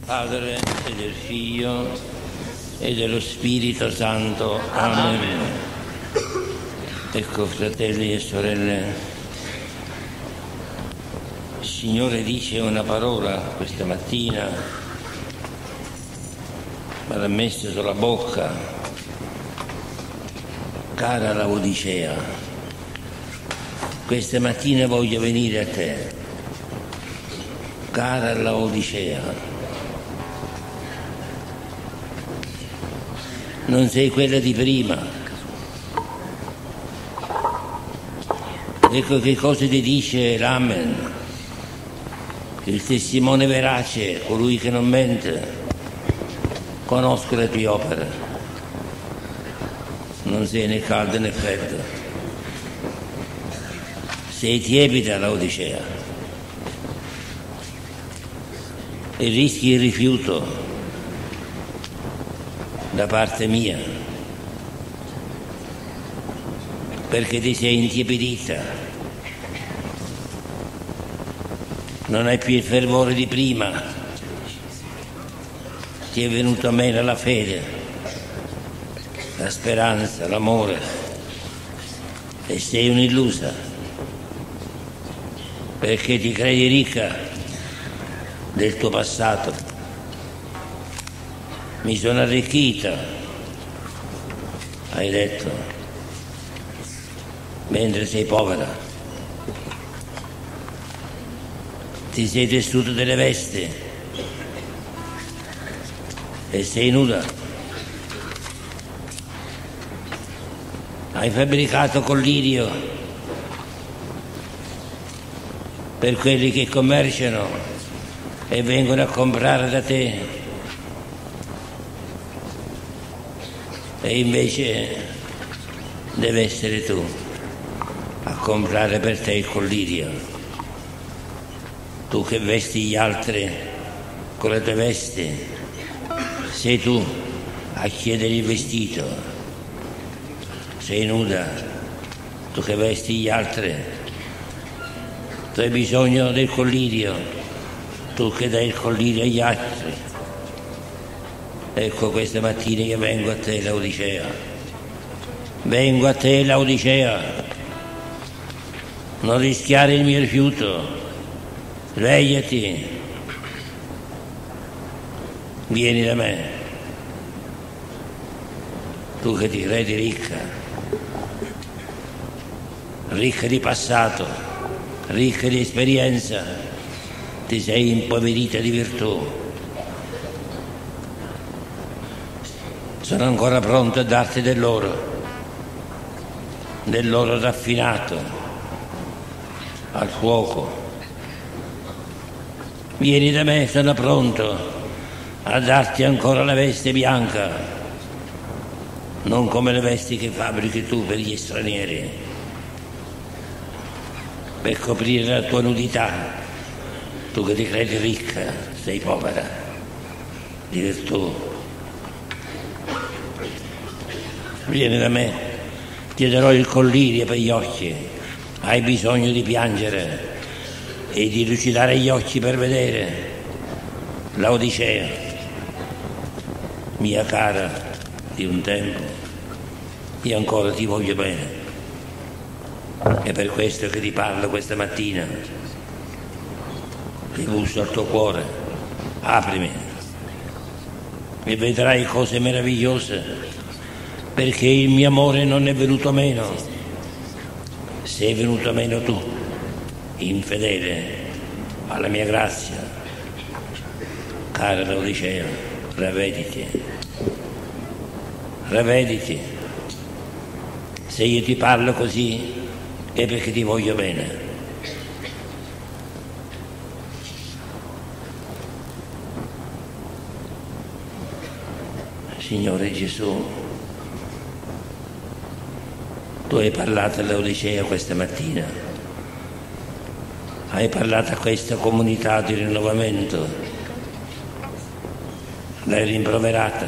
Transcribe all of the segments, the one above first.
Padre e del Figlio e dello Spirito Santo. Amen. Ecco, fratelli e sorelle, il Signore dice una parola questa mattina, me l'ha messa sulla bocca. Cara Laodicea, questa mattina voglio venire a te. Cara Laodicea, non sei quella di prima. Ecco che cosa ti dice l'Amen, il testimone verace, colui che non mente. Conosco le tue opere, non sei né caldo né freddo, sei tiepida, Laodicea, e rischi il rifiuto da parte mia, perché ti sei intiepidita, non hai più il fervore di prima, ti è venuta meno la fede, la speranza, l'amore, e sei un'illusa, perché ti credi ricca del tuo passato. Mi sono arricchita, hai detto, mentre sei povera. Ti sei tessuto delle vesti e sei nuda. Hai fabbricato collirio per quelli che commerciano e vengono a comprare da te. E invece deve essere tu a comprare per te il collirio, tu che vesti gli altri con le tue vesti, sei tu a chiedere il vestito, sei nuda, tu che vesti gli altri, tu hai bisogno del collirio, tu che dai il collirio agli altri. Ecco, questa mattina io vengo a te, Laodicea. Vengo a te, Laodicea. Non rischiare il mio rifiuto. Svegliati. Vieni da me. Tu che ti credi ricca. Ricca di passato. Ricca di esperienza. Ti sei impoverita di virtù. Sono ancora pronto a darti dell'oro raffinato, al fuoco. Vieni da me, sono pronto a darti ancora la veste bianca, non come le vesti che fabbrichi tu per gli stranieri, per coprire la tua nudità, tu che ti credi ricca, sei povera di virtù. Vieni da me, ti darò il collirio per gli occhi, hai bisogno di piangere e di lucidare gli occhi per vedere. Laodicea, mia cara di un tempo, io ancora ti voglio bene, è per questo che ti parlo questa mattina, ti busso al tuo cuore, aprimi e vedrai cose meravigliose. Perché il mio amore non è venuto meno, sei venuto meno tu, infedele alla mia grazia. Cara Laodicea, ravvediti, se io ti parlo così è perché ti voglio bene. Signore Gesù, tu hai parlato a Laodicea questa mattina, hai parlato a questa comunità di rinnovamento, l'hai rimproverata.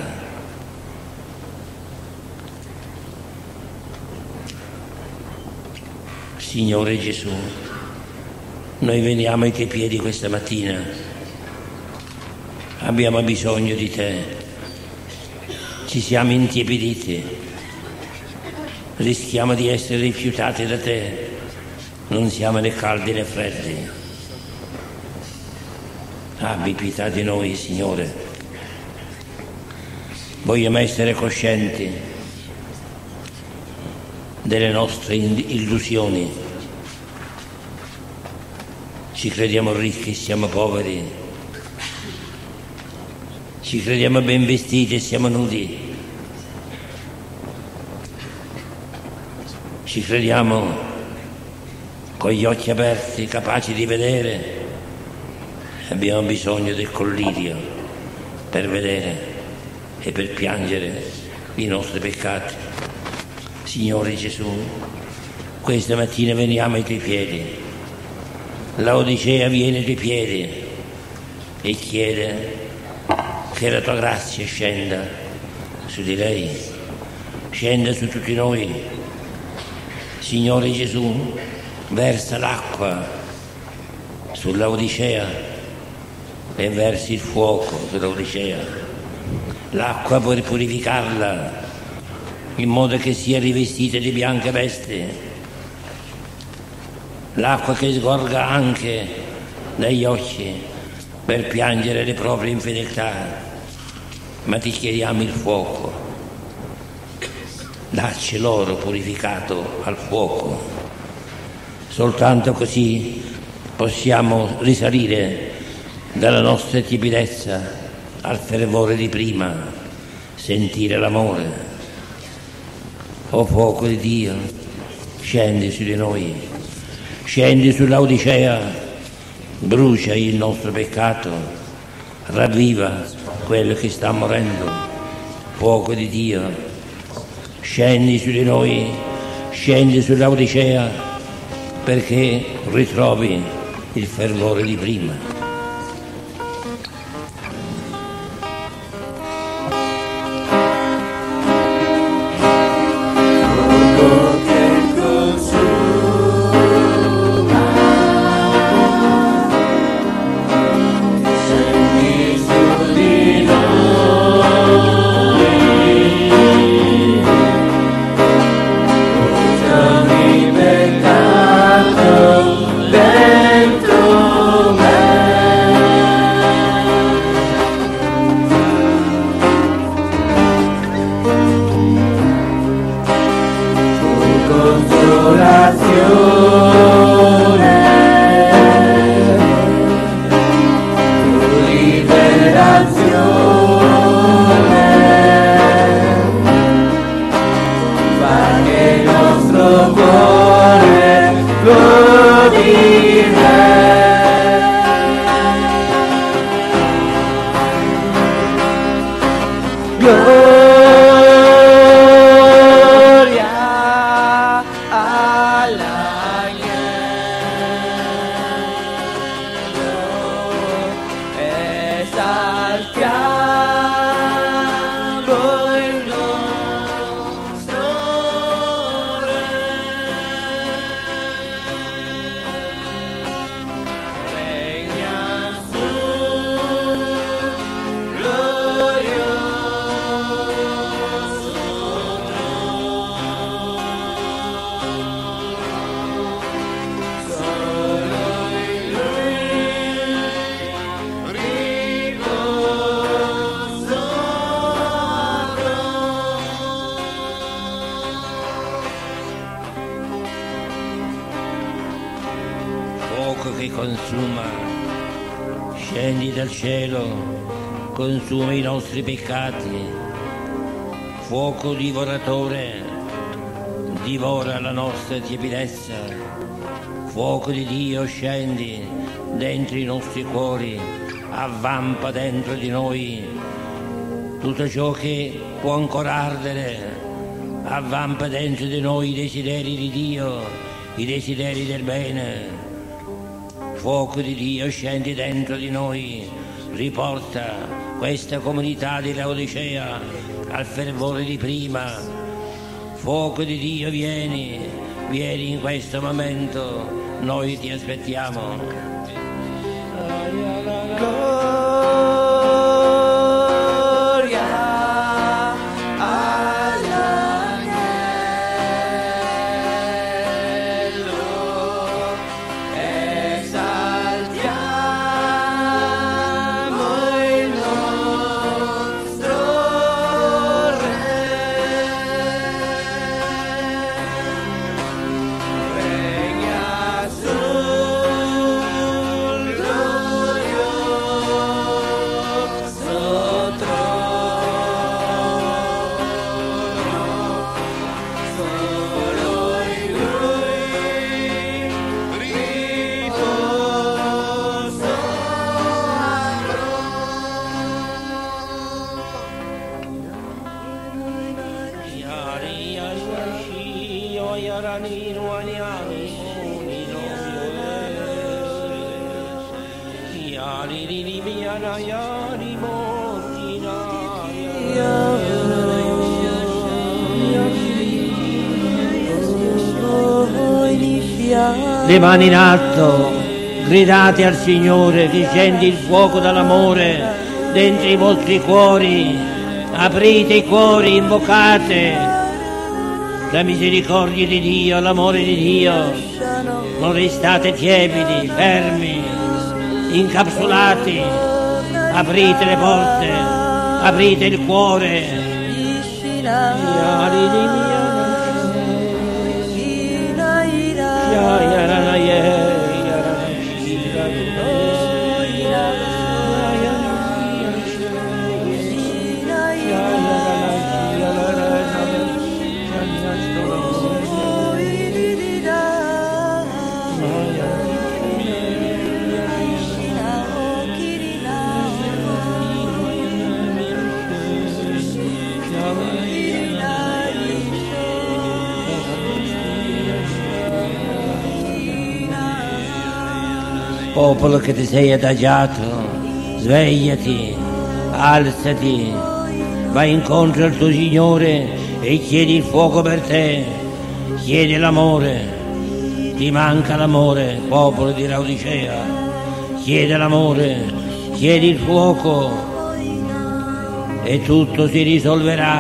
Signore Gesù, noi veniamo ai tuoi piedi questa mattina abbiamo bisogno di te, ci siamo intiepiditi, rischiamo di essere rifiutati da te, non siamo né caldi né freddi. Abbi pietà di noi, Signore. Vogliamo essere coscienti delle nostre illusioni. Ci crediamo ricchi e siamo poveri. Ci crediamo ben vestiti e siamo nudi. Ci crediamo con gli occhi aperti, capaci di vedere. Abbiamo bisogno del collirio per vedere e per piangere i nostri peccati. Signore Gesù, questa mattina veniamo ai tuoi piedi. Laodicea viene ai tuoi piedi e chiede che la tua grazia scenda su di lei, scenda su tutti noi. Signore Gesù, versa l'acqua su Laodicea e versi il fuoco su Laodicea, l'acqua per purificarla in modo che sia rivestita di bianche vesti, l'acqua che sgorga anche dagli occhi per piangere le proprie infedeltà, ma ti chiediamo il fuoco, dacci l'oro purificato al fuoco, soltanto così possiamo risalire dalla nostra tiepidezza al fervore di prima, sentire l'amore. O fuoco di Dio, scendi su di noi, scendi su Laodicea, brucia il nostro peccato, ravviva quello che sta morendo. Fuoco di Dio, scendi su di noi, scendi su Laodicea perché ritrovi il fervore di prima. Che consuma, scendi dal cielo, consuma i nostri peccati, fuoco divoratore, divora la nostra tiepidezza, fuoco di Dio scendi dentro i nostri cuori, avvampa dentro di noi tutto ciò che può ancora ardere, avvampa dentro di noi i desideri di Dio, i desideri del bene. Fuoco di Dio scendi dentro di noi, riporta questa comunità di Laodicea al fervore di prima. Fuoco di Dio, vieni in questo momento, noi ti aspettiamo. Le mani in alto, gridate al Signore che scende il fuoco dall'amore dentro i vostri cuori, aprite i cuori, invocate la misericordia di Dio, l'amore di Dio, non restate tiepidi, fermi, incapsulati, aprite le porte, aprite il cuore. Popolo che ti sei adagiato, svegliati, alzati, vai incontro al tuo Signore e chiedi il fuoco per te, chiedi l'amore, ti manca l'amore, popolo di Laodicea, chiedi l'amore, chiedi il fuoco e tutto si risolverà.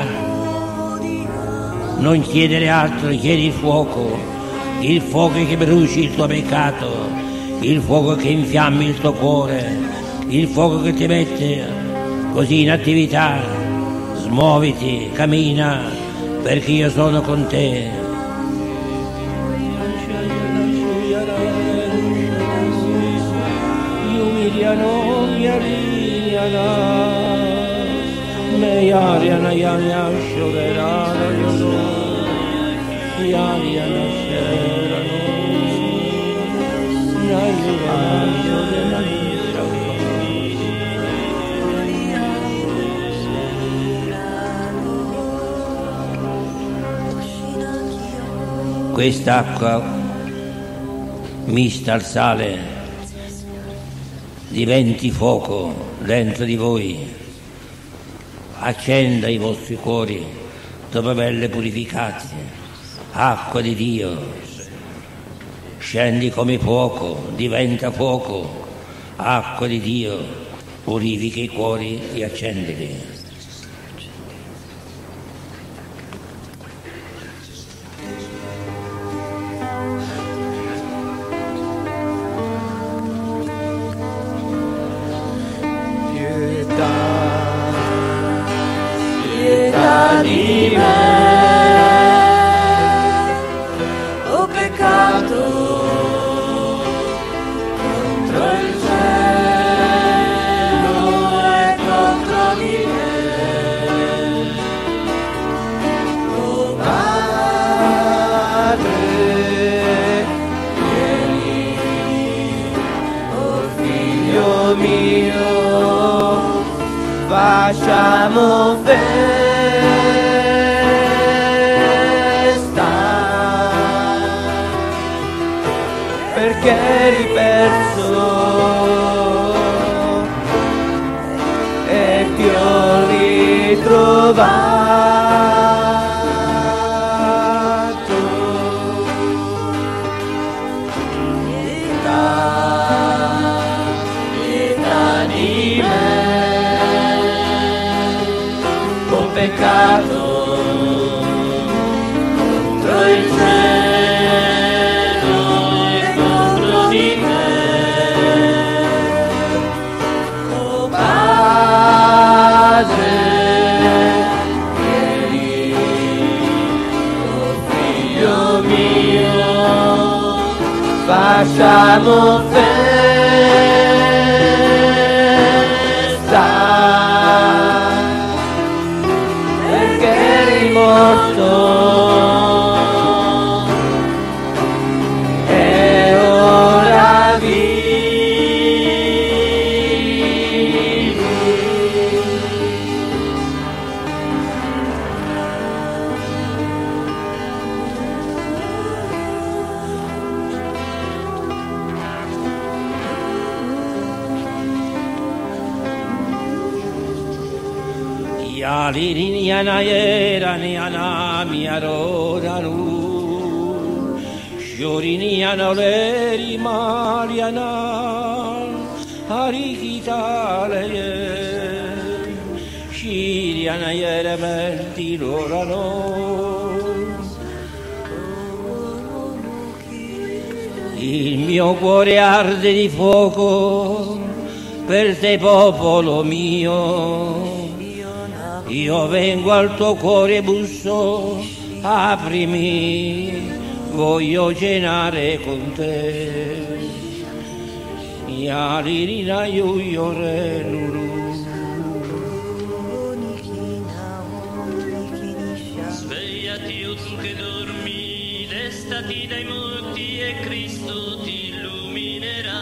Non chiedere altro, chiedi il fuoco che bruci il tuo peccato, il fuoco che infiammi il tuo cuore, il fuoco che ti mette così in attività. Smuoviti, cammina, perché io sono con te. Quest'acqua mista al sale diventi fuoco dentro di voi, accenda i vostri cuori dopo averle purificate. Acqua di Dio, scendi come fuoco, diventa fuoco. Acqua di Dio, purifica i cuori e accendili. Pietà di me, ho peccato contro il cielo e contro di me. Oh Padre, vieni, oh Figlio mio, facciamo festa, perché eri perso e ti ho ritrovato. Pietà di me, peccato contro il cielo e contro di me. Oh Padre, vieni, oh Figlio mio, facciamo festa, morto e ora vivi. Yalini anayera ni anami arodaru. Fiorini anoleri mariana harikitale Shiriana yerementi lorano Il mio cuore arde di fuoco per te popolo mio Io vengo al tuo cuore busso aprimi Voglio cenare con te, Yalirina yuyore nuru. Svegliati o tu che dormi, destati dai morti e Cristo ti illuminerà.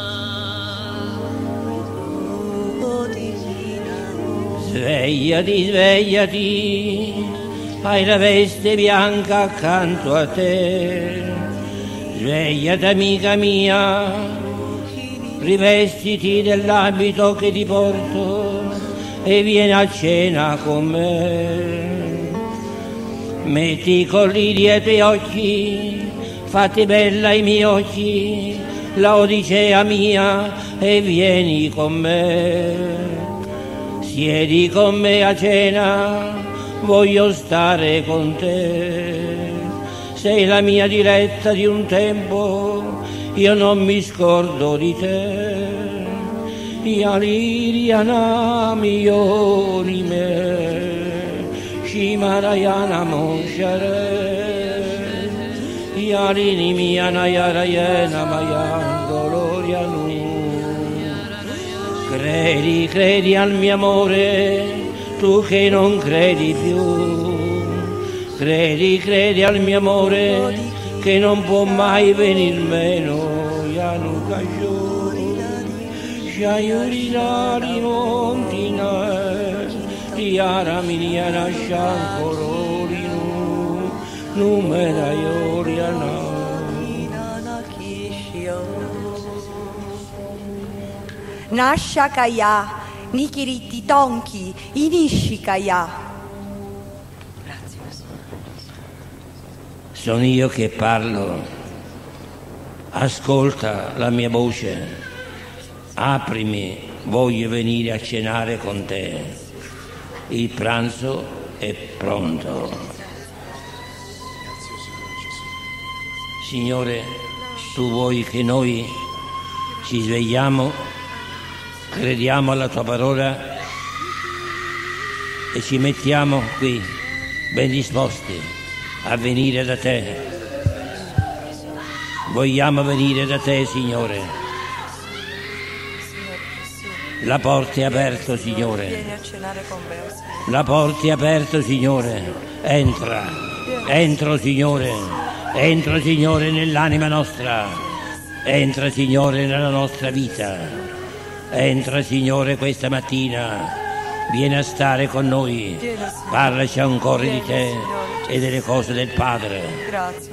Svegliati, svegliati. Hai la veste bianca accanto a te, svegliati amica mia, rivestiti dell'abito che ti porto e vieni a cena con me. Metti i colliri ai tuoi occhi, fatti bella i miei occhi, la Odissea mia e vieni con me. Siedi con me a cena. Voglio stare con te, sei la mia diretta di un tempo, io non mi scordo di te. Yaliriana miorime, Shimarayana moshare, Yalini miana yarayena mayan dolorianu. Credi, credi al mio amore, tu che non credi più, credi al mio amore che non può mai venir meno. Yanukayo, Shayurinari montina, Tiara miniana shankororinu, Numera yoriana. Nashakaya. Nikiriti tonki, inishikaya. Grazie. Sono io che parlo, ascolta la mia voce, aprimi, voglio venire a cenare con te. Il pranzo è pronto. Signore, tu vuoi che noi ci svegliamo? Crediamo alla tua parola e ci mettiamo qui ben disposti a venire da te. Vogliamo venire da te, Signore. La porta è aperta, Signore. La porta è aperta, Signore. Entra, Signore. Entra, Signore, nell'anima nostra. Entra, Signore, nella nostra vita. Entra, Signore, questa mattina, vieni a stare con noi, parlaci ancora di te e delle cose del Padre. Grazie.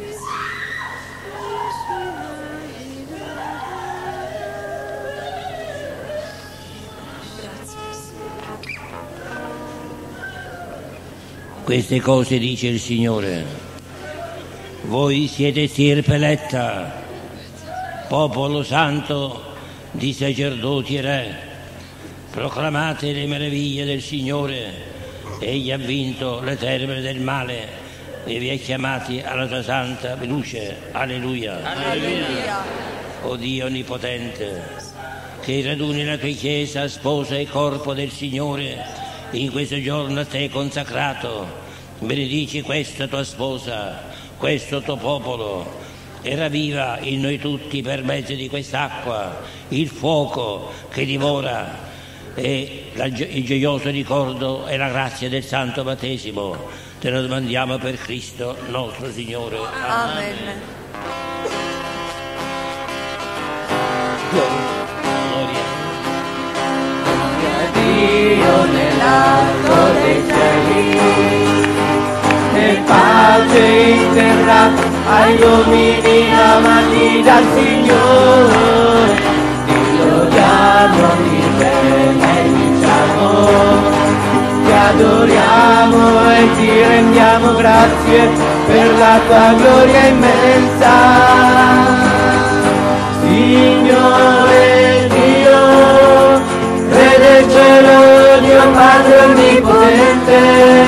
Queste cose dice il Signore. Voi siete stirpe eletta, popolo santo di sacerdoti e re, proclamate le meraviglie del Signore. Egli ha vinto le tenebre del male e vi ha chiamati alla tua santa luce. Alleluia. Alleluia. O Dio onnipotente, che raduni la tua Chiesa, sposa e corpo del Signore, in questo giorno a te consacrato. Benedici questa tua sposa, questo tuo popolo, e ravviva in noi tutti per mezzo di quest'acqua il fuoco che divora e il gioioso ricordo e la grazia del santo battesimo. Te lo domandiamo per Cristo nostro Signore. Amen. Gloria. Dio nell'alto dei cieli, e pace in terra ai uomini amati dal Signore. Ti lodiamo, ti benediciamo, ti adoriamo e ti rendiamo grazie per la tua gloria immensa. Signore Dio, Re del cielo, Dio Padre onnipotente,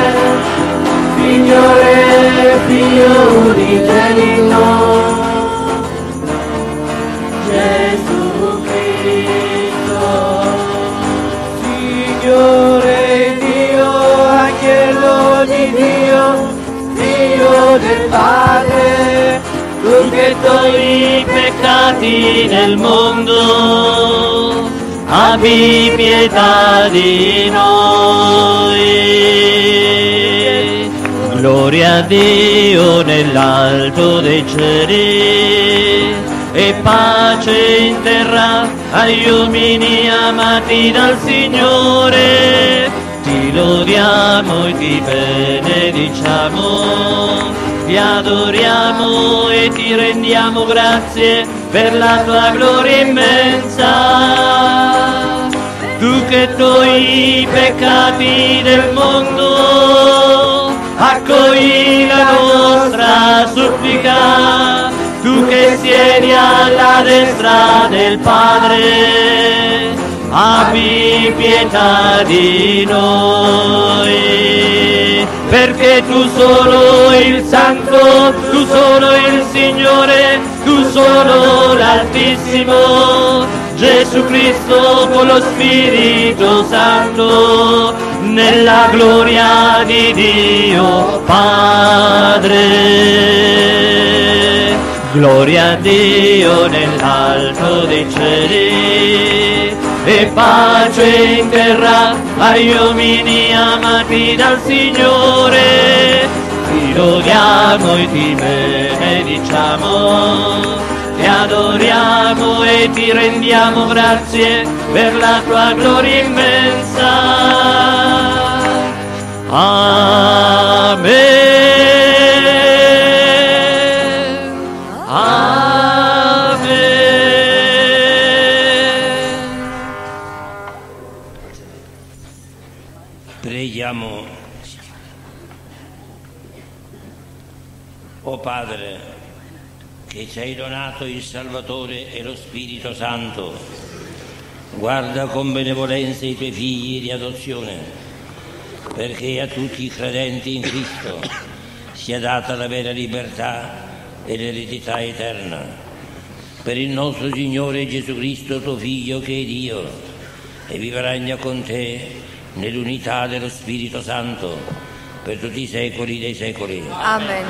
Signore Figlio unigenito, Gesù Cristo. Signore Dio, Agnello di Dio, Figlio del Padre, tu che togli i peccati del mondo, abbi pietà di noi. Gloria a Dio nell'alto dei cieli e pace in terra agli uomini amati dal Signore. Ti lodiamo e ti benediciamo, ti adoriamo e ti rendiamo grazie per la tua gloria immensa. Tu che togli i peccati del mondo, accogli la nostra supplica. Tu che siedi alla destra del Padre, abbi pietà di noi. Perché tu solo il Santo, tu solo il Signore, tu solo l'Altissimo, Gesù Cristo con lo Spirito Santo, nella gloria di Dio Padre. Gloria a Dio nell'alto dei cieli e pace in terra agli uomini amati dal Signore. Ti lodiamo e ti benediciamo, ti adoriamo e ti rendiamo grazie per la tua gloria immensa. Amen. Preghiamo. O Padre, che ci hai donato il Salvatore e lo Spirito Santo, guarda con benevolenza i tuoi figli di adozione, perché a tutti i credenti in Cristo sia data la vera libertà e l'eredità eterna. Per il nostro Signore Gesù Cristo, tuo Figlio, che è Dio, e vive e regna con te nell'unità dello Spirito Santo, per tutti i secoli dei secoli. Amen.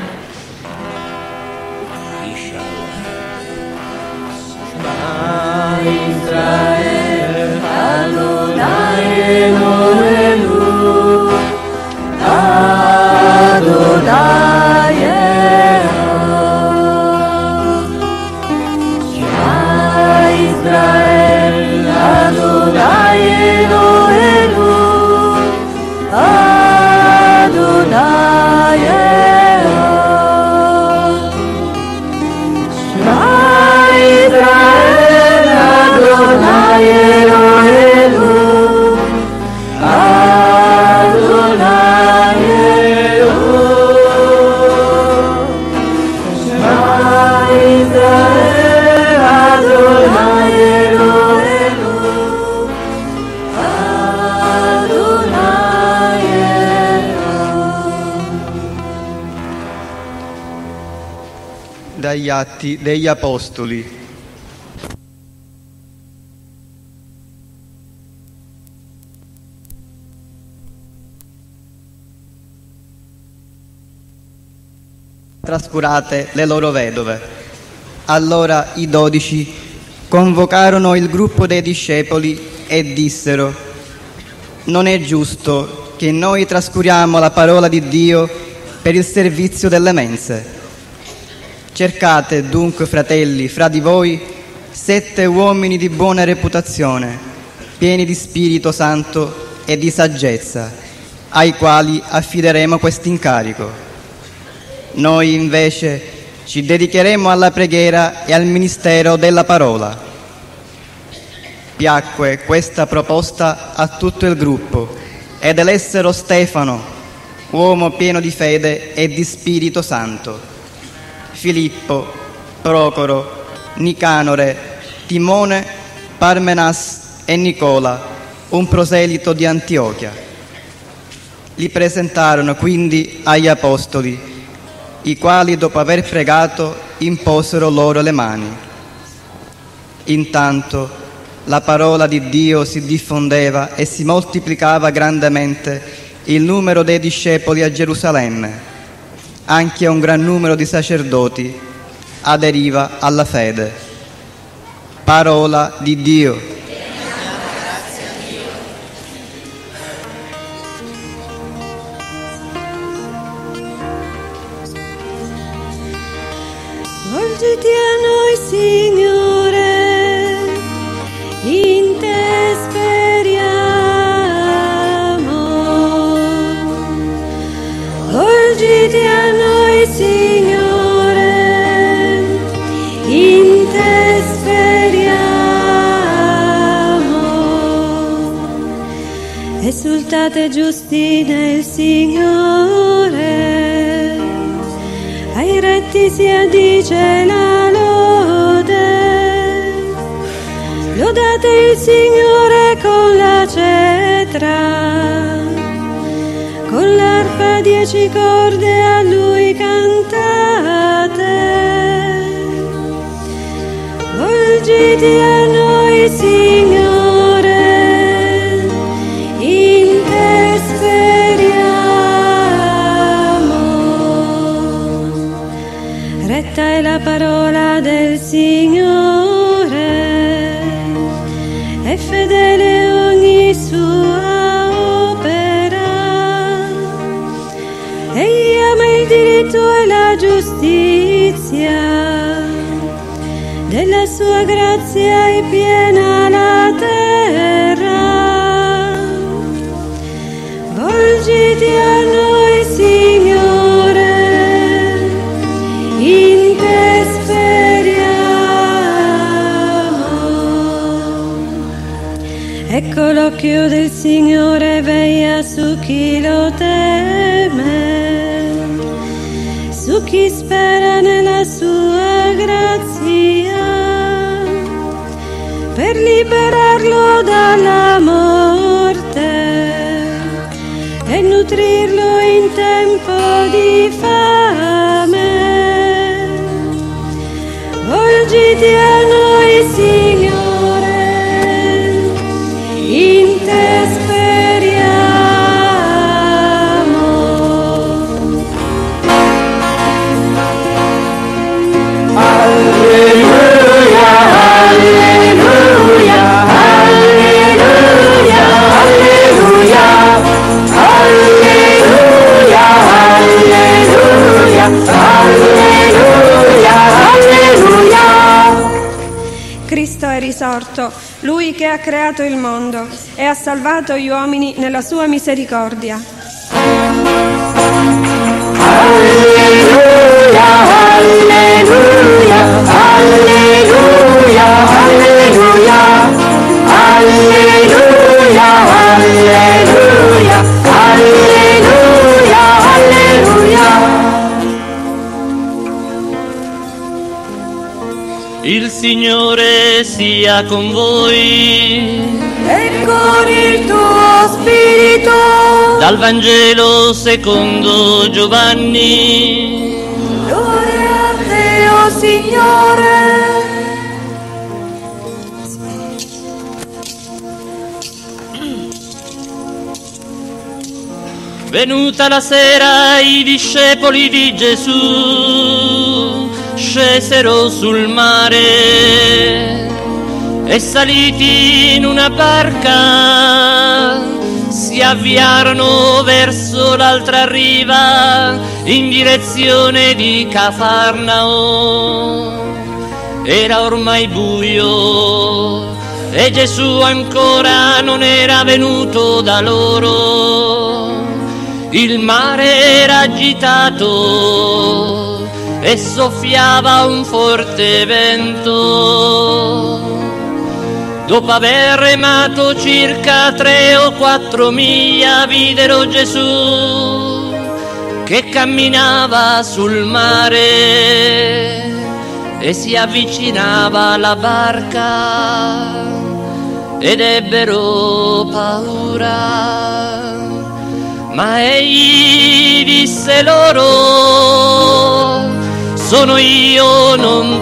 Israel, Adonai Elohenu, Adonai Shema Israel, Adonai Elohenu, Adonai Shema Israel, Adonai Elohenu, Adonai Elohenu, Shema Israel, Adonai Elohenu, Adonai Elohenu. Dagli Atti degli Apostoli. Trascurate le loro vedove. Allora i 12 convocarono il gruppo dei discepoli e dissero: non è giusto che noi trascuriamo la parola di Dio per il servizio delle mense. Cercate dunque, fratelli, fra di voi 7 uomini di buona reputazione, pieni di Spirito Santo e di saggezza, ai quali affideremo quest'incarico. Noi invece ci dedicheremo alla preghiera e al ministero della parola. Piacque questa proposta a tutto il gruppo ed elessero Stefano, uomo pieno di fede e di Spirito Santo, Filippo, Procoro, Nicanore, Timone, Parmenas e Nicola, un proselito di Antiochia. Li presentarono quindi agli apostoli, i quali dopo aver pregato imposero loro le mani. Intanto la parola di Dio si diffondeva e si moltiplicava grandemente il numero dei discepoli a Gerusalemme. Anche un gran numero di sacerdoti aderiva alla fede. Parola di Dio. Volgiti a noi, Signore, in te speriamo. Volgiti a noi, Signore, in te speriamo. Esultate giusti nel Signore, ai retti si addice la lode. Lodate il Signore con la cetra, con l'arpa 10 corde a Lui cantate. Volgiti a noi, Signore, in te speriamo. Retta è la parola del Signore, è fedele ogni sua opera. Egli ama il diritto e la giustizia, della sua grazia è piena la terra. Volgiti a noi, Signore, in te speriamo. Ecco l'occhio del Signore veglia su chi lo teme, su chi spera nella sua grazia, per liberarlo dalla morte e nutrirlo in tempo di fame. Volgiti a noi, Signore, in te speriamo. Alleluia, alleluia, alleluia, alleluia, alleluia, alleluia, alleluia. Cristo è risorto, Lui che ha creato il mondo e ha salvato gli uomini nella sua misericordia. Alleluia, alleluia, alleluia, alleluia, alleluia, alleluia, alleluia, alleluia. Il Signore sia con voi. E con il tuo spirito. Dal Vangelo secondo Giovanni. Gloria a te, o Signore. Venuta la sera, i discepoli di Gesù scesero sul mare e saliti in una barca si avviarono verso l'altra riva in direzione di Cafarnao. Era ormai buio e Gesù ancora non era venuto da loro. Il mare era agitato e soffiava un forte vento. Dopo aver remato circa 3 o 4 miglia, videro Gesù che camminava sul mare e si avvicinava alla barca ed ebbero paura. Ma egli disse loro: sono io, non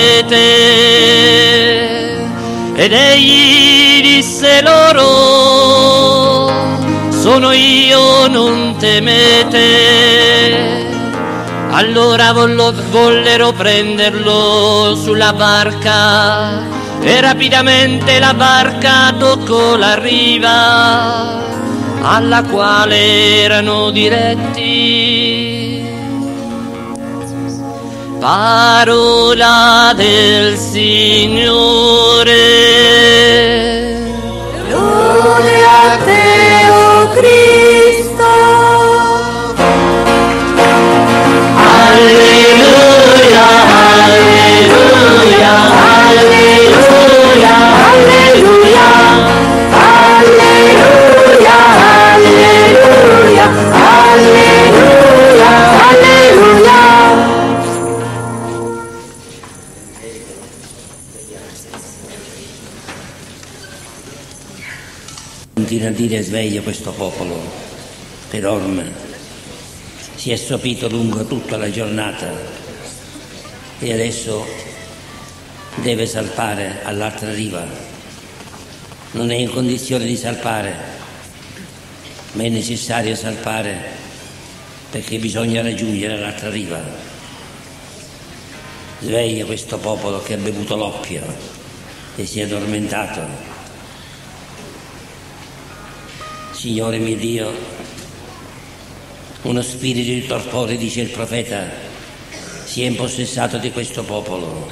temete. Ed egli disse loro: sono io, non temete. Allora vollero prenderlo sulla barca e rapidamente la barca toccò la riva alla quale erano diretti. Parola del Signore. Lode a te, o Cristo. Alleluia, alleluia, alleluia, alleluia, Alleluia, alleluia, alleluia, alleluia. Continua a dire sveglio questo popolo che dorme, si è sopito lungo tutta la giornata e adesso deve salpare all'altra riva. Non è in condizione di salpare, ma è necessario salpare perché bisogna raggiungere l'altra riva. Sveglia questo popolo che ha bevuto l'oppio e si è addormentato. Signore mio Dio, uno spirito di torpore, dice il profeta, si è impossessato di questo popolo.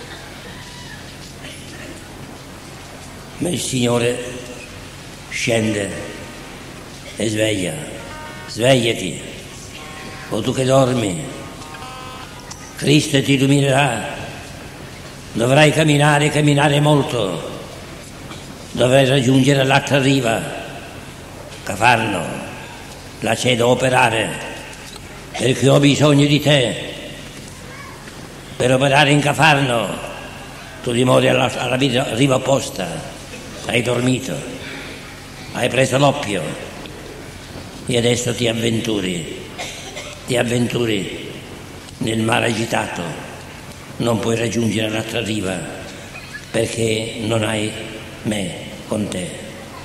Ma il Signore scende e sveglia. Svegliati, o tu che dormi, Cristo ti illuminerà. Dovrai camminare molto, dovrai raggiungere l'altra riva, Cafarno. La c'è da operare, perché ho bisogno di te per operare in Cafarno. Tu dimori alla riva opposta, hai dormito, hai preso l'oppio e adesso ti avventuri nel mare agitato. Non puoi raggiungere l'altra riva perché non hai me con te.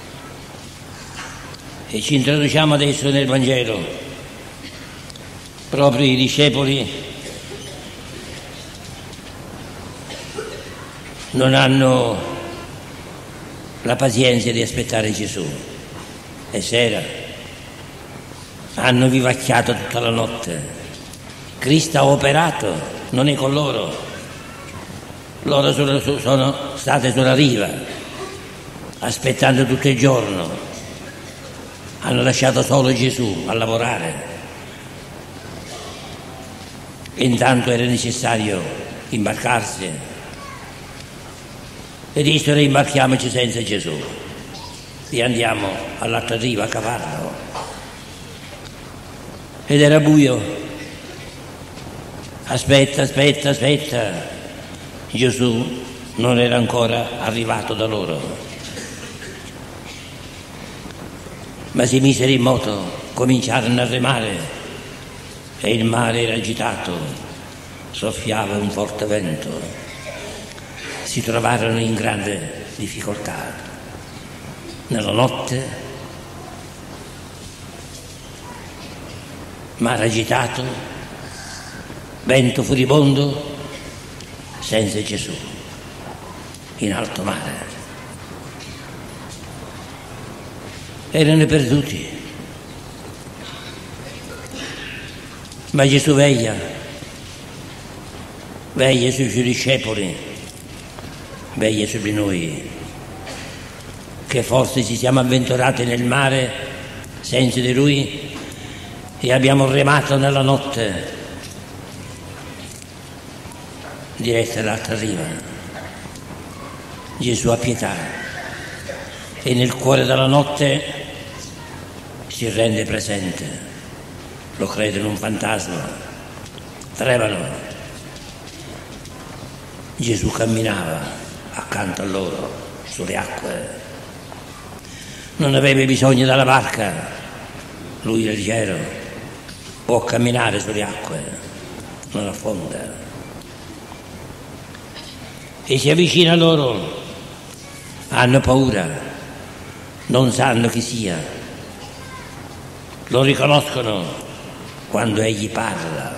E ci introduciamo adesso nel Vangelo. Proprio i discepoli non hanno la pazienza di aspettare Gesù. È sera, hanno vivacchiato tutta la notte. Cristo ha operato, non è con loro. Loro sono state sulla riva, aspettando tutto il giorno. Hanno lasciato solo Gesù a lavorare. E intanto era necessario imbarcarsi. E dissero: imbarchiamoci senza Gesù e andiamo all'altra riva a Cafarno. Ed era buio. Aspetta. Gesù non era ancora arrivato da loro. Ma si misero in moto, cominciarono a remare e il mare era agitato, soffiava un forte vento. Si trovarono in grande difficoltà. Nella notte, mare agitato, vento furibondo, senza Gesù, in alto mare. Erano perduti, ma Gesù veglia sui suoi discepoli, veglia su di noi, che forse ci siamo avventurati nel mare senza di Lui e abbiamo remato nella notte diretta all'altra riva. Gesù ha pietà e nel cuore della notte si rende presente, lo credono un fantasma, tremano. Gesù camminava accanto a loro sulle acque, non aveva bisogno della barca, lui leggero può camminare sulle acque, non affonda. E si avvicina a loro, hanno paura, non sanno chi sia, lo riconoscono quando egli parla,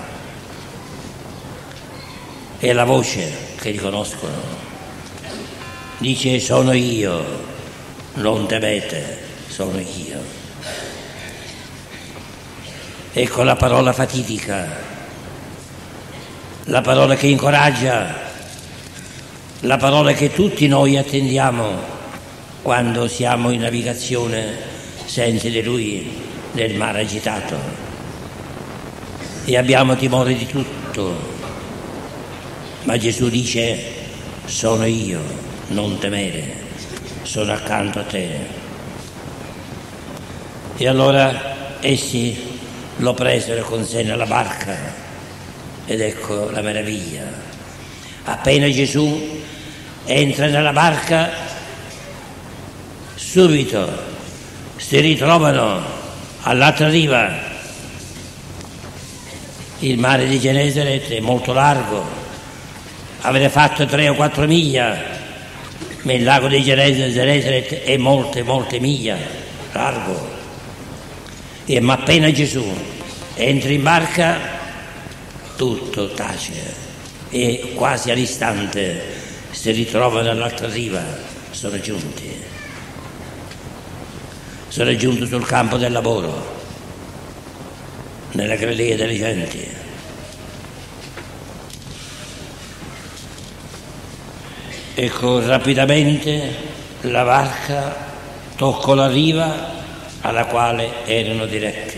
è la voce che riconoscono, dice sono io, non temete, sono io. Ecco la parola fatidica, la parola che incoraggia, la parola che tutti noi attendiamo quando siamo in navigazione senza di Lui nel mare agitato e abbiamo timore di tutto, ma Gesù dice sono io, non temere, sono accanto a te. E allora essi lo presero con sé nella barca ed ecco la meraviglia. Appena Gesù entra nella barca, subito si ritrovano all'altra riva. Il mare di Genesaret è molto largo, avrebbe fatto 3 o 4 miglia, ma il lago di Genesaret è molte miglia largo. Ma appena Gesù entra in barca, tutto tace e quasi all'istante si ritrovano all'altra riva, sono giunti sul campo del lavoro, nella gradea delle genti. Ecco, rapidamente la barca toccò la riva alla quale erano diretti.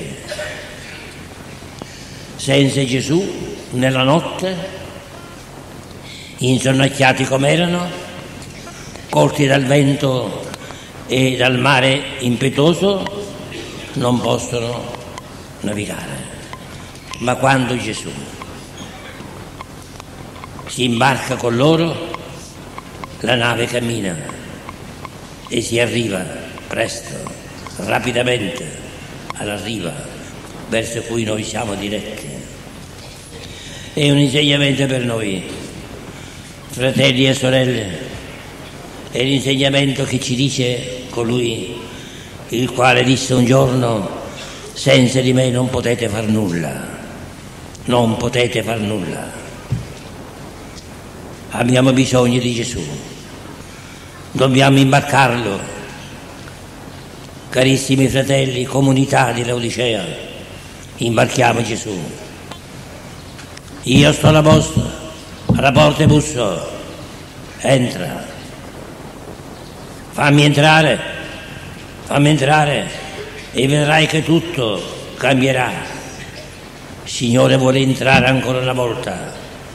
Senza Gesù, nella notte, insonnacchiati come erano, colti dal vento e dal mare impetuoso, non possono navigare. Ma quando Gesù si imbarca con loro, la nave cammina e si arriva presto, rapidamente alla riva verso cui noi siamo diretti. È un insegnamento per noi, fratelli e sorelle, è l'insegnamento che ci dice colui il quale disse un giorno: senza di me non potete far nulla, non potete far nulla. Abbiamo bisogno di Gesù, dobbiamo imbarcarlo. Carissimi fratelli, comunità di Laodicea, imbarchiamo Gesù. Io sto alla porta e busso, entra, fammi entrare e vedrai che tutto cambierà. Il Signore vuole entrare ancora una volta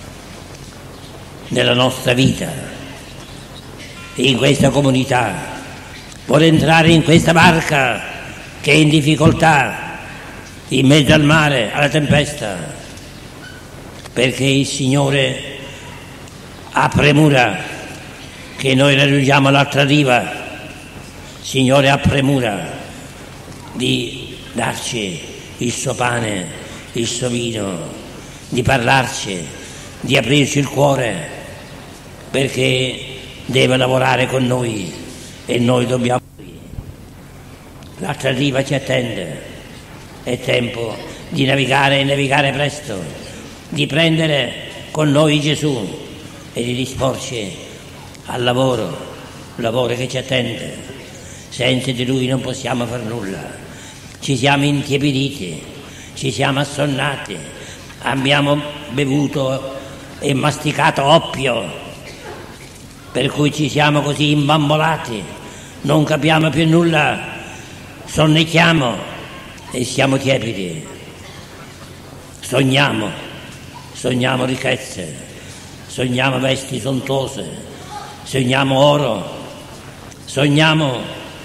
nella nostra vita, in questa comunità, vuole entrare in questa barca che è in difficoltà, in mezzo al mare, alla tempesta, perché il Signore ha premura che noi raggiungiamo l'altra riva. Il Signore ha premura di darci il suo pane, il suo vino, di parlarci, di aprirci il cuore, perché deve lavorare con noi e noi dobbiamo. L'altra riva ci attende, è tempo di navigare e navigare presto, di prendere con noi Gesù e di disporci al lavoro che ci attende. Senza di Lui non possiamo far nulla, ci siamo intiepiditi, ci siamo assonnati, abbiamo bevuto e masticato oppio, per cui ci siamo così imbambolati, non capiamo più nulla, sonnecchiamo e siamo tiepidi. Sogniamo ricchezze, sogniamo vesti sontuose, Sogniamo oro, sogniamo,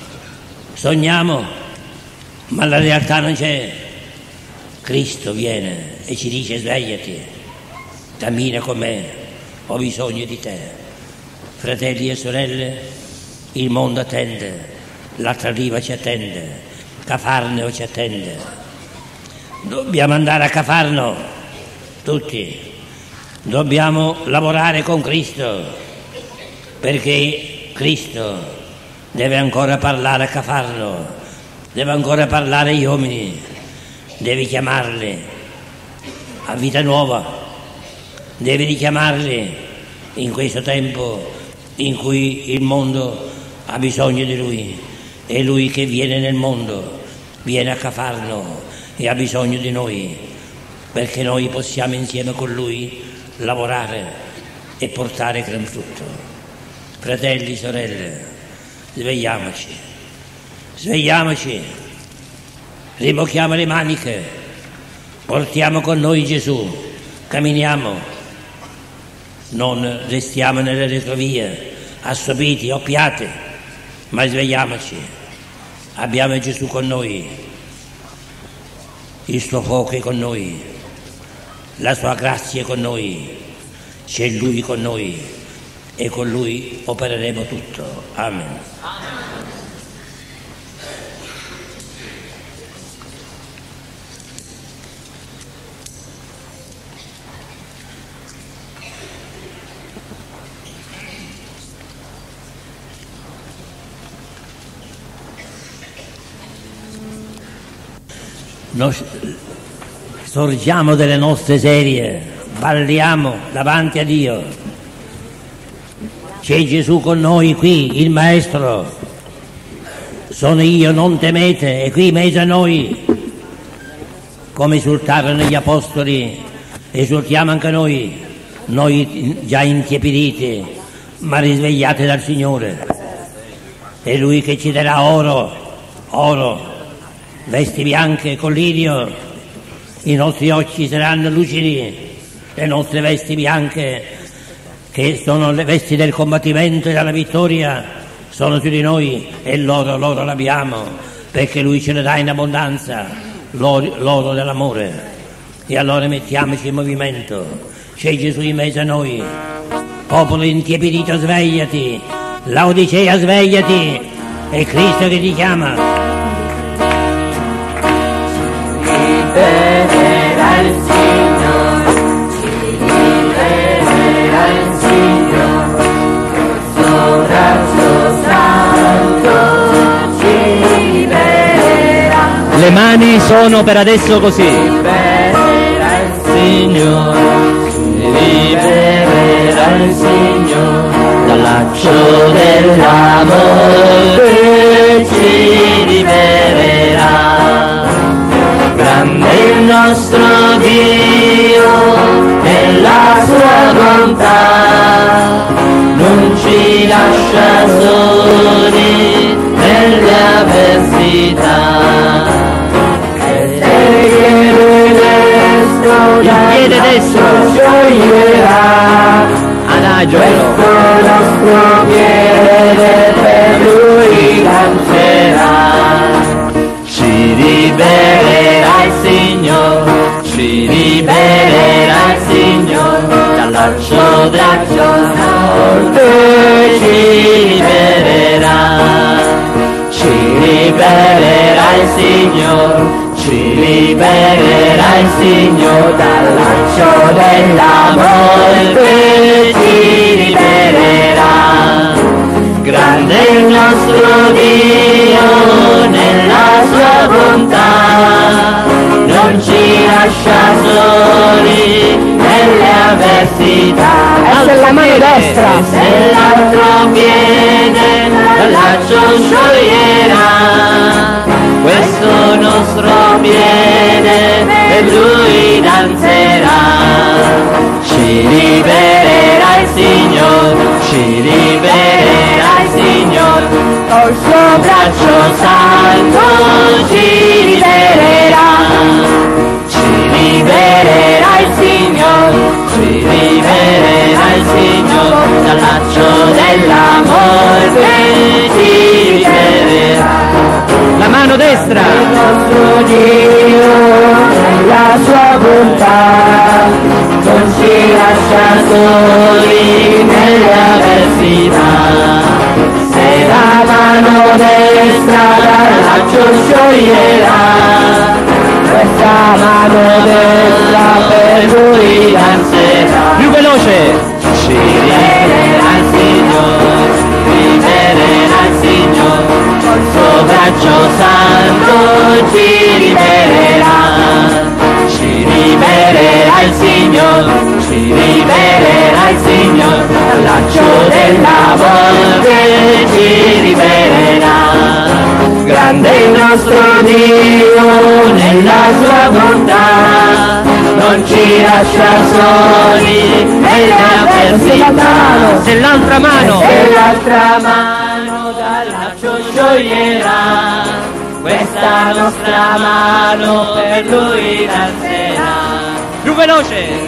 ma la realtà non c'è. Cristo viene e ci dice: svegliati, cammina con me, ho bisogno di te. Fratelli e sorelle, il mondo attende, l'altra riva ci attende, Cafarnao ci attende. Dobbiamo andare a Cafarnao, tutti. Dobbiamo lavorare con Cristo, perché Cristo deve ancora parlare a Cafarnao, deve ancora parlare agli uomini, deve chiamarli a vita nuova, deve richiamarli in questo tempo in cui il mondo ha bisogno di Lui. È Lui che viene nel mondo, viene a Cafarnao e ha bisogno di noi, perché noi possiamo insieme con Lui lavorare e portare gran frutto. Fratelli, sorelle, svegliamoci, rimocchiamo le maniche, portiamo con noi Gesù, camminiamo, non restiamo nelle retrovie, assopiti, oppiati, ma svegliamoci. Abbiamo Gesù con noi, il suo fuoco è con noi, la sua grazia è con noi, c'è Lui con noi e con Lui opereremo tutto. Amen. Noi sorgiamo delle nostre serie, balliamo davanti a Dio. C'è Gesù con noi qui, il Maestro. Sono io, non temete, è qui in mezzo a noi. Come esultarono gli apostoli, esultiamo anche noi già intiepiditi, ma risvegliati dal Signore. È Lui che ci darà oro, vesti bianche con lirio, i nostri occhi saranno lucidi, le nostre vesti bianche, che sono le vesti del combattimento e della vittoria, sono su di noi, e l'oro l'abbiamo, perché Lui ce ne dà in abbondanza, l'oro dell'amore. E allora mettiamoci in movimento, c'è Gesù in mezzo a noi. Popolo intiepidito, svegliati, Laodicea, svegliati, è Cristo che ti chiama. Libera il Signore, ci libererà il Signore, col suo braccio santo ci libererà. Le mani sono per adesso così. Libererà il Signore, ci libererà il Signore, dal laccio della morte ci libererà. Grande il nostro Dio, nella sua bontà, non ci lascia soli nelle avversità. Il piede destro scioglierà, adagio questo nostro piede per Lui lancerà. Ci libererà il Signore, ci libererà il Signore, dal laccio della morte ci libererà. Ci libererà il Signore, ci libererà il Signore, dal laccio della morte ci libererà. Grande il nostro Dio, nella sua bontà, non ci lascia soli nelle avversità. Alza la mano destra. Se l'altro piede dal laccio scioglierà, questo nostro piede per Lui danzerà. Ci libererà il Signore, ci libererà il Signore, col suo braccio santo ci libererà. Ci libererà il Signore, ci libererà il Signore, dal laccio della morte ci libererà. La mano destra. Il nostro Dio, la sua bontà, non ci lascia soli nelle avversità. Se la mano destra dal laccio scioglierà, questa mano destra per lui danzerà. Più veloce. Ci libererà il Signore, ci libererà il Signore, col suo braccio santo ci libererà. Ci libererà il Signore, ci libererà il Signore, dal laccio della morte ci libererà. Grande il nostro Dio nella sua bontà, non ci lascia soli nelle avversità. Se l'altra mano dal laccio scioglierà, questa nostra mano per lui danzerà. Più veloce.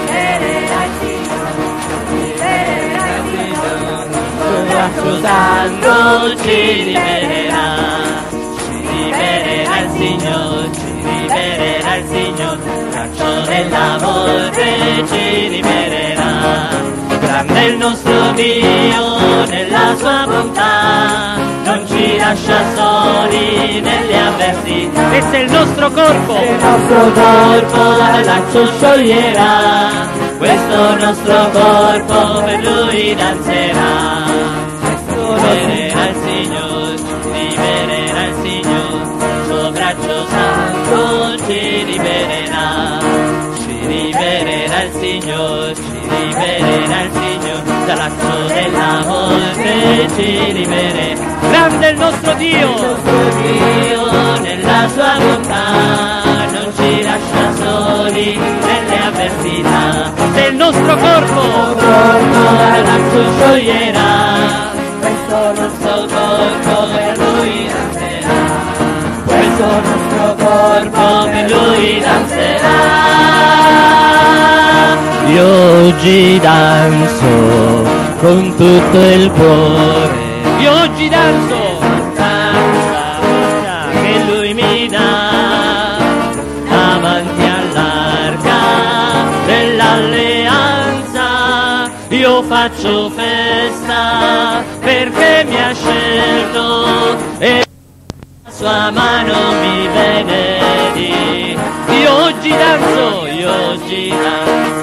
Il braccio santo ci libererà, ci libererà il Signore, ci libererà il Signore, il braccio della morte ci libererà. Grande il nostro Dio nella sua bontà, non ci lascia soli nelle avversità. Questo è il nostro corpo, il nostro corpo dal laccio scioglierà, questo nostro corpo per lui danzerà. Libererà il Signore, libererà il Signore, il suo braccio santo ci libererà. Ci libererà il Signore, ci libererà il Signore, dal laccio della morte ci libererà. Grande il nostro Dio nella sua bontà, non ci lascia soli nelle avversità. Se il nostro corpo dal laccio scioglierà, questo nostro corpo per lui danzerà, questo nostro corpo per lui danzerà. Io oggi danzo con tutto il cuore, io oggi danzo che lui mi dà davanti all'arca dell'alleanza. Io faccio festa perché mi ha scelto e la sua mano mi benedì. Io oggi danzo, io oggi danzo.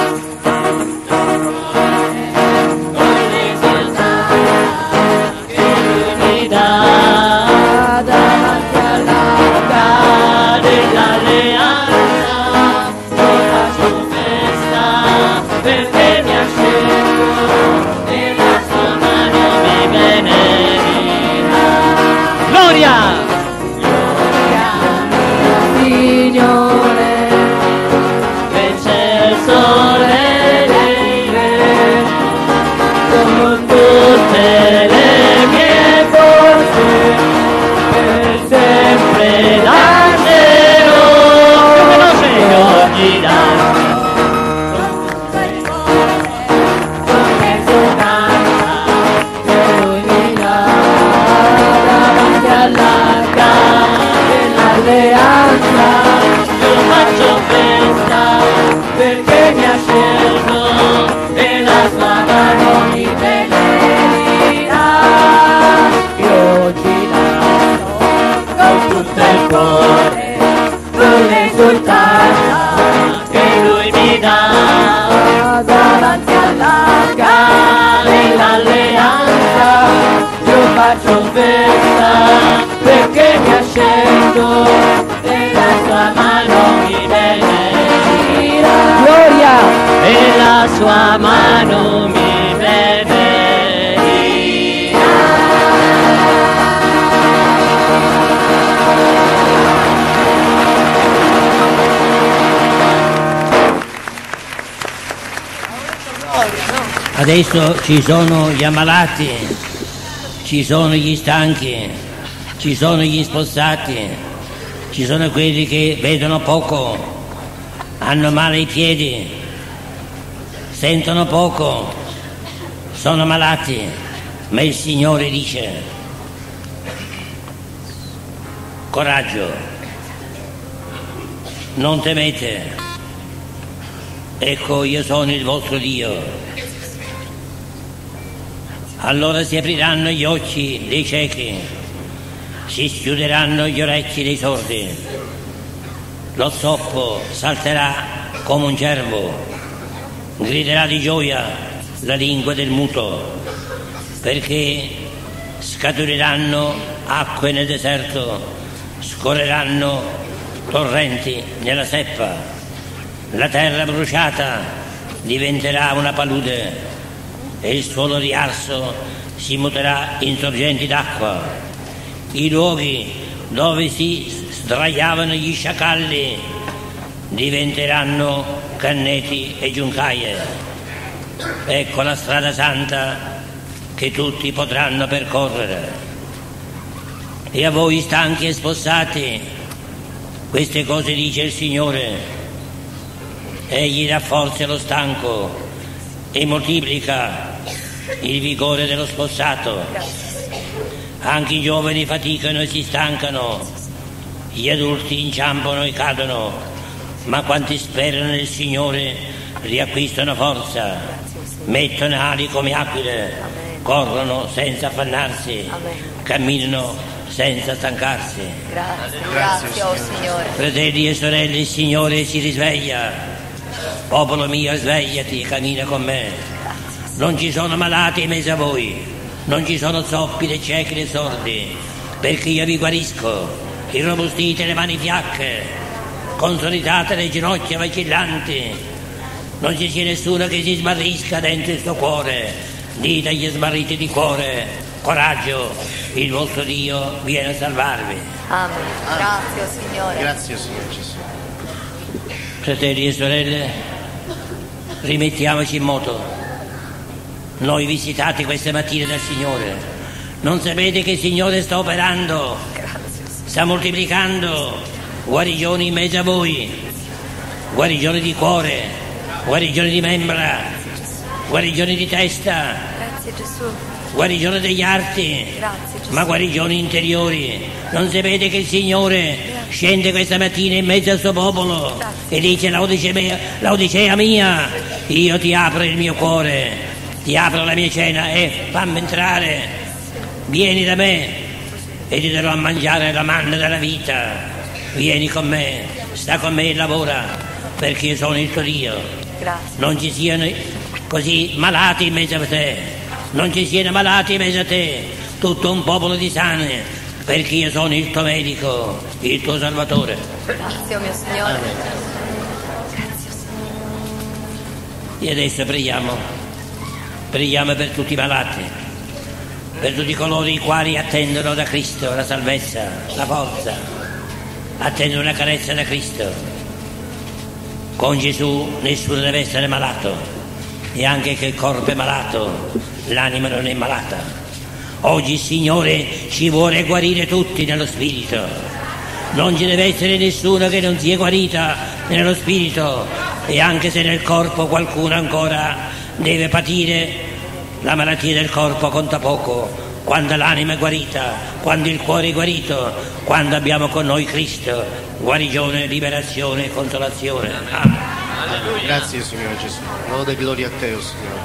Faccio festa perché mi ha scelto e la sua mano mi benedirà. Gloria! E la sua mano mi benedirà. Adesso ci sono gli ammalati, ci sono gli stanchi, ci sono gli spossati, ci sono quelli che vedono poco, hanno male ai piedi, sentono poco, sono malati. Ma il Signore dice: coraggio, non temete, ecco io sono il vostro Dio. Allora si apriranno gli occhi dei ciechi, si schiuderanno gli orecchi dei sordi, lo zoppo salterà come un cervo, griderà di gioia la lingua del muto, perché scaturiranno acque nel deserto, scorreranno torrenti nella steppa, la terra bruciata diventerà una palude e il suolo riarso si muterà in sorgenti d'acqua. I luoghi dove si sdraiavano gli sciacalli diventeranno canneti e giuncaie. Ecco la strada santa che tutti potranno percorrere. E a voi stanchi e spossati, queste cose dice il Signore. Egli dà forza allo stanco e moltiplica il vigore dello spossato. Anche i giovani faticano e si stancano, gli adulti inciampano e cadono, ma quanti sperano nel Signore riacquistano forza, mettono ali come aquile, corrono senza affannarsi, camminano senza stancarsi. Grazie, oh Signore. Fratelli e sorelle, il Signore si risveglia. Popolo mio, svegliati e cammina con me. Non ci sono malati in mezzo a voi, non ci sono zoppi né ciechi né sordi, perché io vi guarisco. Irrobustite le mani fiacche, consolitate le ginocchia vacillanti. Non ci sia nessuno che si smarrisca dentro il suo cuore. Dite agli smarriti di cuore: coraggio, il vostro Dio viene a salvarvi. Amen. Grazie, oh Signore. Grazie, Signore Gesù. Fratelli e sorelle, rimettiamoci in moto. Noi visitati queste mattine dal Signore, non sapete che il Signore sta operando, sta moltiplicando guarigioni in mezzo a voi, guarigioni di cuore, guarigioni di membra, guarigioni di testa, Grazie Gesù. guarigioni degli arti, Grazie Gesù. ma guarigioni interiori. Non sapete che il Signore scende questa mattina in mezzo al suo popolo e dice: Laodicea mia, io ti apro il mio cuore, ti apro la mia cena e fammi entrare, vieni da me e ti darò a mangiare la manna della vita. Vieni con me, sta con me e lavora, perché io sono il tuo Dio. Grazie. Non ci siano così malati in mezzo a te, non ci siano malati in mezzo a te, tutto un popolo di sani, perché io sono il tuo medico, il tuo Salvatore. Grazie, oh mio Signore. Amen. Grazie, oh Signore. E adesso preghiamo per tutti i malati, per tutti coloro i quali attendono da Cristo la salvezza, la forza, attendono una carezza da Cristo. Con Gesù nessuno deve essere malato, e anche che il corpo è malato, l'anima non è malata. Oggi il Signore ci vuole guarire tutti nello spirito. Non ci deve essere nessuno che non sia guarita nello spirito, e anche se nel corpo qualcuno ancora deve patire, la malattia del corpo conta poco quando l'anima è guarita, quando il cuore è guarito, quando abbiamo con noi Cristo, guarigione, liberazione e consolazione. Amen. Grazie, Signore Gesù. Lode e gloria a te, oh Signore.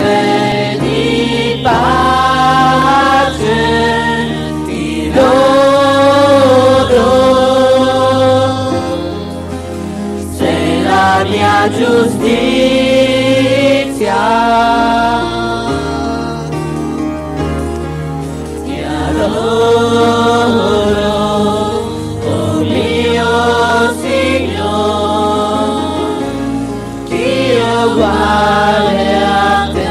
Di pace ti lodo, sei la mia giustizia. Ti adoro, oh mio Signore, Dio uguale a te.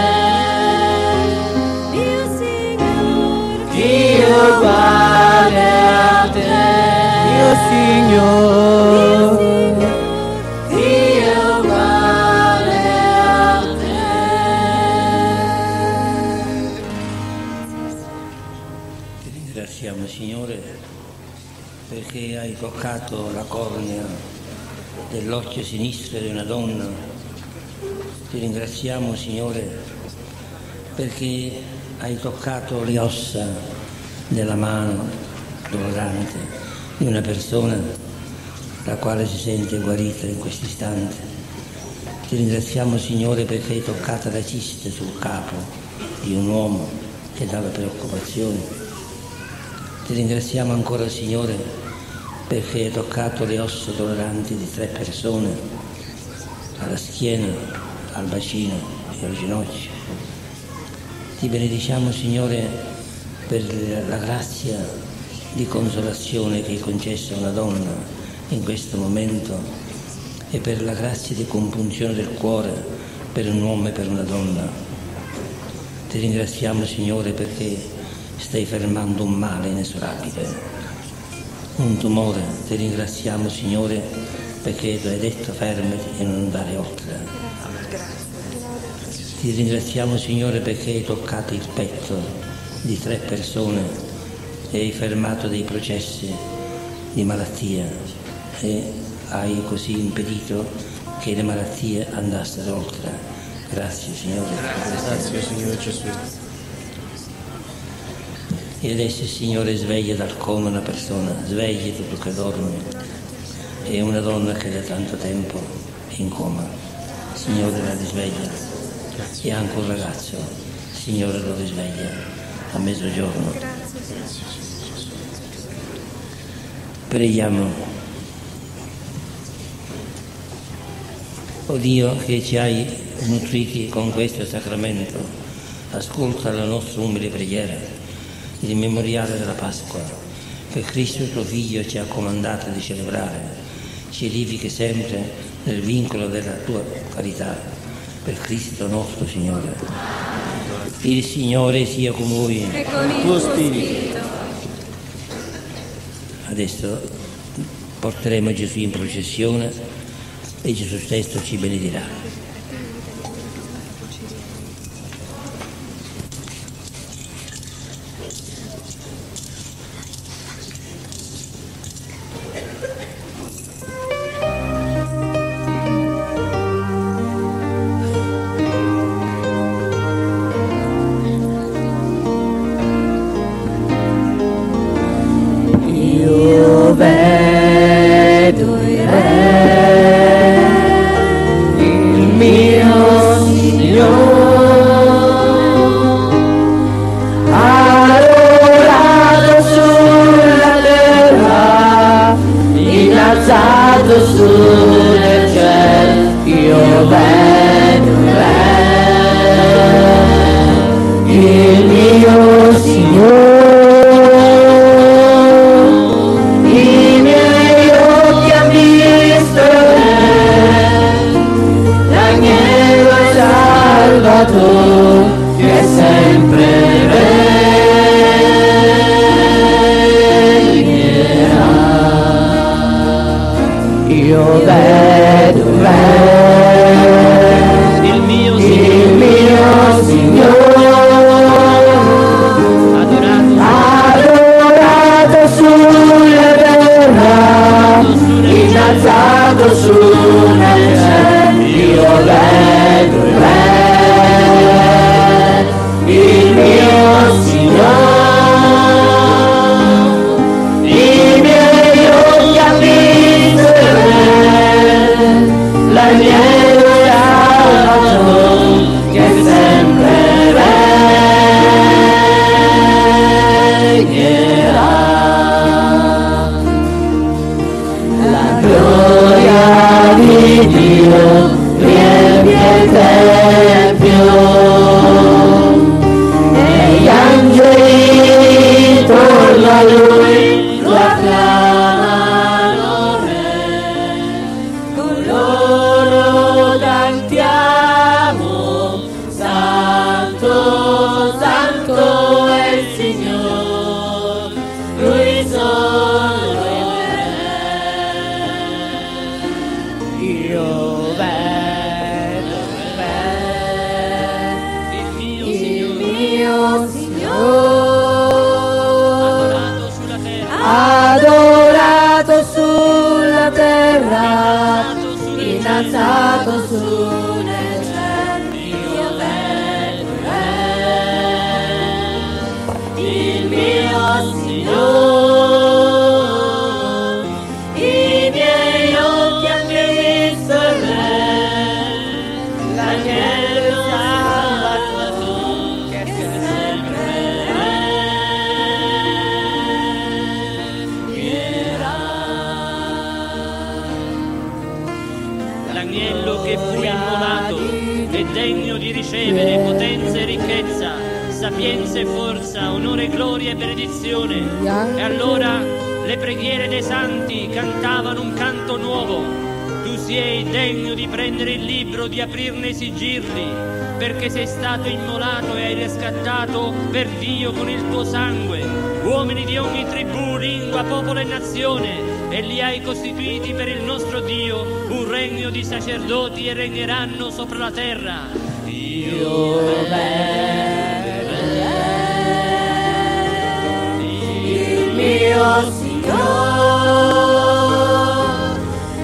Dio uguale a te, mio Signore, Dio uguale a te. Ti ringraziamo, Signore, perché hai toccato la cornea dell'occhio sinistro di una donna. Ti ringraziamo, Signore, perché hai toccato le ossa della mano dolorante di una persona la quale si sente guarita in questo istante. Ti ringraziamo, Signore, perché hai toccata la ciste sul capo di un uomo che dava preoccupazioni. Ti ringraziamo ancora, Signore, perché hai toccato le ossa doloranti di 3 persone, alla schiena, al bacino e al ginocchio. Ti benediciamo, Signore, per la grazia di consolazione che hai concesso a una donna in questo momento e per la grazia di compunzione del cuore per un uomo e per una donna. Ti ringraziamo, Signore, perché stai fermando un male inesorabile, un tumore. Ti ringraziamo, Signore, perché tu hai detto fermati e non andare oltre. Ti ringraziamo, Signore, perché hai toccato il petto di 3 persone e hai fermato dei processi di malattia e hai così impedito che le malattie andassero oltre. Grazie, Signore. Grazie, Signore Gesù. E adesso, Signore, sveglia dal coma una persona, sveglia tu che dormi. È una donna che da tanto tempo è in coma. Signore, la risveglia. E anche un ragazzo, Signore, lo risveglia a mezzogiorno. Preghiamo. O Dio, che ci hai nutriti con questo sacramento, ascolta la nostra umile preghiera, il memoriale della Pasqua, che Cristo tuo Figlio ci ha comandato di celebrare. Ci edifichi sempre nel vincolo della tua carità. Per Cristo nostro Signore. Il Signore sia con voi. E con il tuo spirito. Adesso porteremo Gesù in processione e Gesù stesso ci benedirà. l'agnello che fu immolato è degno di ricevere potenza e ricchezza, sapienza e forza, onore, gloria e benedizione. E allora le preghiere dei santi cantavano un canto nuovo. Tu sei degno di prendere il libro, di aprirne i sigilli, perché sei stato immolato e hai riscattato per Dio con il tuo sangue uomini di ogni tribù, lingua, popolo e nazione, e li hai costituiti per il nostro Dio un regno di sacerdoti, e regneranno sopra la terra. Dio il mio Signore,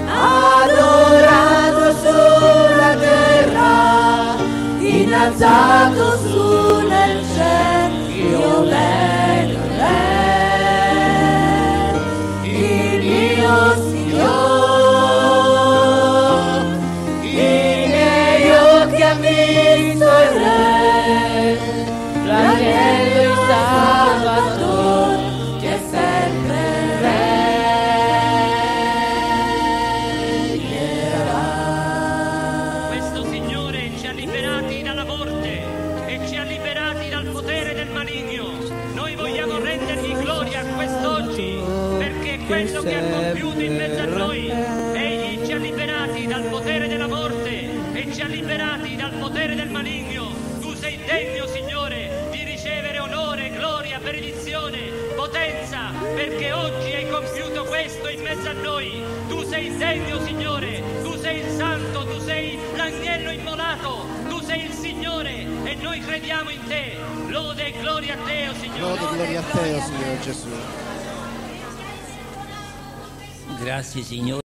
adorato sulla terra, innalzato su nel cielo, io vedo Re, il mio Signore, i miei occhi han visto il Re, l'agnello il Salvatore, che è sempre regnerà. Questo Signore ci ha liberati dalla morte e ci ha liberati dal potere del maligno. Noi vogliamo rendergli gloria quest'oggi, perché quello che ha compiuto in mezzo a noi, egli ci ha liberati dal potere della morte e ci ha liberati dal potere del maligno. Tu sei degno, Signore, di ricevere onore, gloria, benedizione, potenza, perché oggi hai compiuto questo in mezzo a noi. Tu sei degno, Signore, tu sei il Santo, tu sei l'agnello immolato, tu sei il Signore e noi crediamo in te. Lode e gloria a te, o Signore. Lode e gloria a te, o Signore Gesù. Grazie Signore.